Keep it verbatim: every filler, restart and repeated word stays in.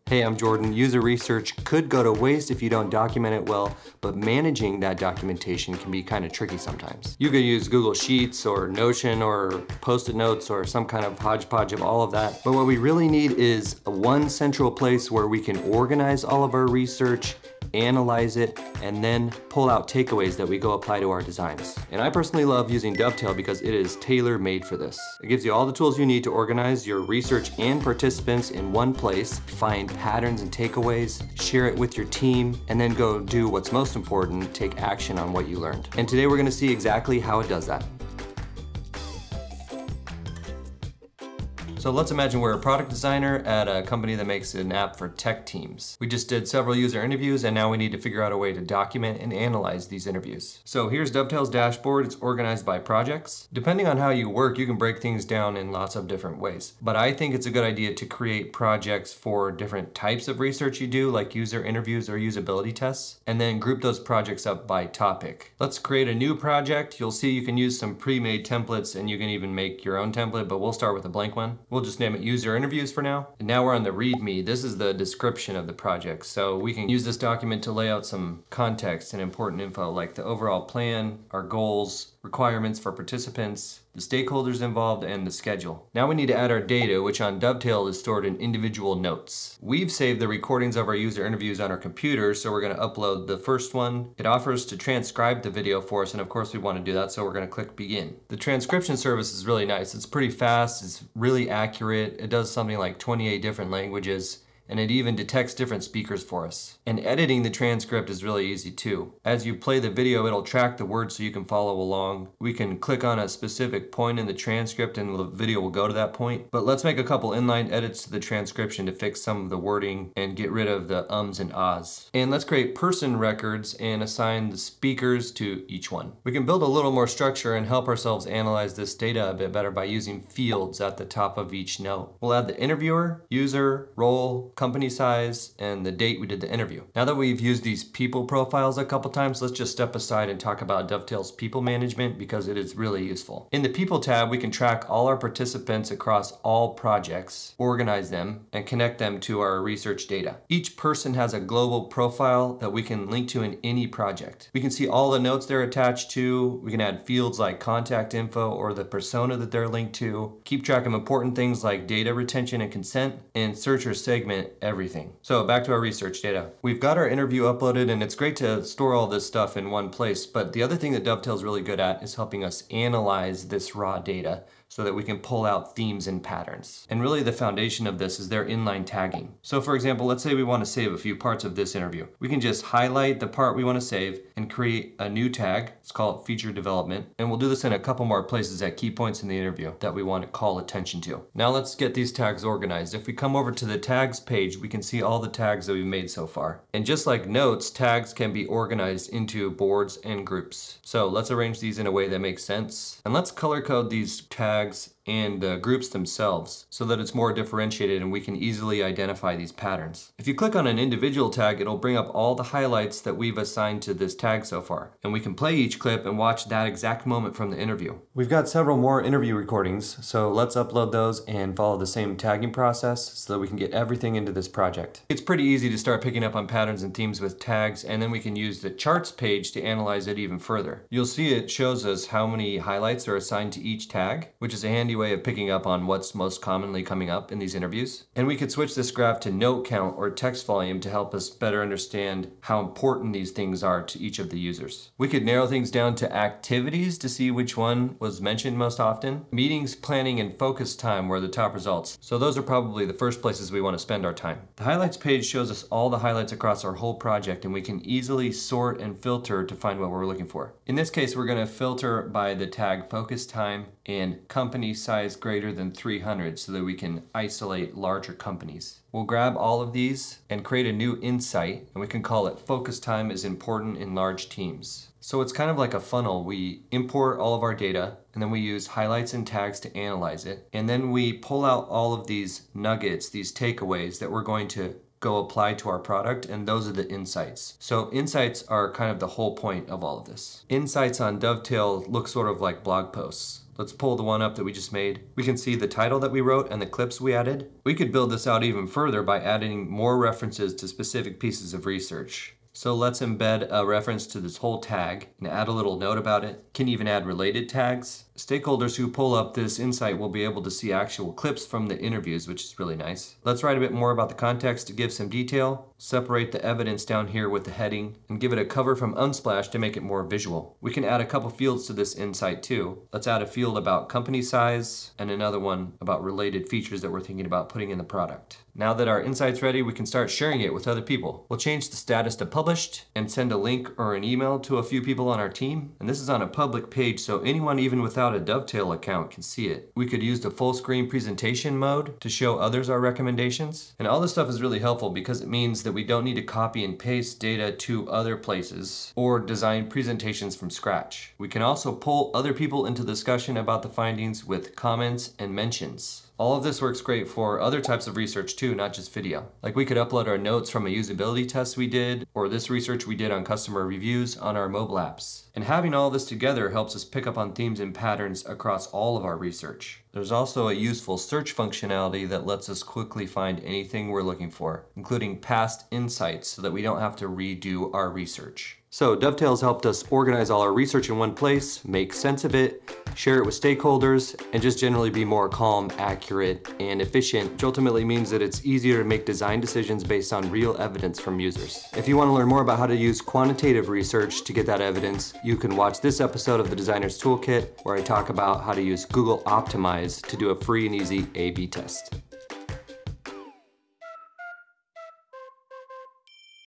Hey, I'm Jordan. User research could go to waste if you don't document it well, but managing that documentation can be kind of tricky sometimes. You could use Google Sheets or Notion or Post-it notes or some kind of hodgepodge of all of that. But what we really need is a one central place where we can organize all of our research, analyze it, and then pull out takeaways that we go apply to our designs. And I personally love using Dovetail because it is tailor-made for this. It gives you all the tools you need to organize your research and participants in one place, find patterns and takeaways, share it with your team, and then go do what's most important, take action on what you learned. And today we're gonna see exactly how it does that. So let's imagine we're a product designer at a company that makes an app for tech teams. We just did several user interviews and now we need to figure out a way to document and analyze these interviews. So here's Dovetail's dashboard. It's organized by projects. Depending on how you work, you can break things down in lots of different ways. But I think it's a good idea to create projects for different types of research you do, like user interviews or usability tests, and then group those projects up by topic. Let's create a new project. You'll see you can use some pre-made templates and you can even make your own template, but we'll start with a blank one. We'll just name it user interviews for now. And now we're on the Readme. This is the description of the project. So we can use this document to lay out some context and important info like the overall plan, our goals, requirements for participants, the stakeholders involved, and the schedule. Now we need to add our data, which on Dovetail is stored in individual notes. We've saved the recordings of our user interviews on our computer, so we're gonna upload the first one. It offers to transcribe the video for us, and of course we wanna do that, so we're gonna click begin. The transcription service is really nice. It's pretty fast, it's really accurate. It does something like twenty-eight different languages, and it even detects different speakers for us. And editing the transcript is really easy too. As you play the video, it'll track the words so you can follow along. We can click on a specific point in the transcript and the video will go to that point. But let's make a couple inline edits to the transcription to fix some of the wording and get rid of the ums and ahs. And let's create person records and assign the speakers to each one. We can build a little more structure and help ourselves analyze this data a bit better by using fields at the top of each note. We'll add the interviewer, user, role, company size, and the date we did the interview. Now that we've used these people profiles a couple times, let's just step aside and talk about Dovetail's people management because it is really useful. In the people tab, we can track all our participants across all projects, organize them, and connect them to our research data. Each person has a global profile that we can link to in any project. We can see all the notes they're attached to. We can add fields like contact info or the persona that they're linked to. Keep track of important things like data retention and consent, and search or segment everything. So back to our research data. We've got our interview uploaded and it's great to store all this stuff in one place, but the other thing that Dovetail is really good at is helping us analyze this raw data so that we can pull out themes and patterns. And really the foundation of this is their inline tagging. So for example, let's say we want to save a few parts of this interview. We can just highlight the part we want to save and create a new tag. Let's call it feature development. And we'll do this in a couple more places at key points in the interview that we want to call attention to. Now let's get these tags organized. If we come over to the tags page, we can see all the tags that we've made so far. And just like notes, tags can be organized into boards and groups. So let's arrange these in a way that makes sense. And let's color code these tags and uh, groups themselves so that it's more differentiated and we can easily identify these patterns. If you click on an individual tag, it'll bring up all the highlights that we've assigned to this tag so far. And we can play each clip and watch that exact moment from the interview. We've got several more interview recordings, so let's upload those and follow the same tagging process so that we can get everything into this project. It's pretty easy to start picking up on patterns and themes with tags, and then we can use the charts page to analyze it even further. You'll see it shows us how many highlights are assigned to each tag, which is a handy way of picking up on what's most commonly coming up in these interviews. And we could switch this graph to note count or text volume to help us better understand how important these things are to each of the users. We could narrow things down to activities to see which one was mentioned most often. Meetings, planning, and focus time were the top results. So those are probably the first places we want to spend our time. The highlights page shows us all the highlights across our whole project, and we can easily sort and filter to find what we're looking for. In this case, we're going to filter by the tag focus time and company size greater than three hundred so that we can isolate larger companies. We'll grab all of these and create a new insight, and we can call it focus time is important in large teams. So it's kind of like a funnel. We import all of our data and then we use highlights and tags to analyze it. And then we pull out all of these nuggets, these takeaways that we're going to go apply to our product, and those are the insights. So insights are kind of the whole point of all of this. Insights on Dovetail look sort of like blog posts. Let's pull the one up that we just made. We can see the title that we wrote and the clips we added. We could build this out even further by adding more references to specific pieces of research. So let's embed a reference to this whole tag and add a little note about it. Can even add related tags. Stakeholders who pull up this insight will be able to see actual clips from the interviews, which is really nice. Let's write a bit more about the context to give some detail. Separate the evidence down here with the heading and give it a cover from Unsplash to make it more visual. We can add a couple fields to this insight too. Let's add a field about company size and another one about related features that we're thinking about putting in the product. Now that our insight's ready, we can start sharing it with other people. We'll change the status to published and send a link or an email to a few people on our team. And this is on a public page, so anyone even without a Dovetail account can see it. We could use the full screen presentation mode to show others our recommendations. And all this stuff is really helpful because it means that we don't need to copy and paste data to other places or design presentations from scratch. We can also pull other people into discussion about the findings with comments and mentions. All of this works great for other types of research too, not just video. Like we could upload our notes from a usability test we did, or this research we did on customer reviews on our mobile apps. And having all this together helps us pick up on themes and patterns across all of our research. There's also a useful search functionality that lets us quickly find anything we're looking for, including past insights so that we don't have to redo our research. So Dovetail's helped us organize all our research in one place, make sense of it, share it with stakeholders, and just generally be more calm, accurate, and efficient, which ultimately means that it's easier to make design decisions based on real evidence from users. If you want to learn more about how to use quantitative research to get that evidence, you can watch this episode of the Designer's Toolkit where I talk about how to use Google Optimize to do a free and easy A B test.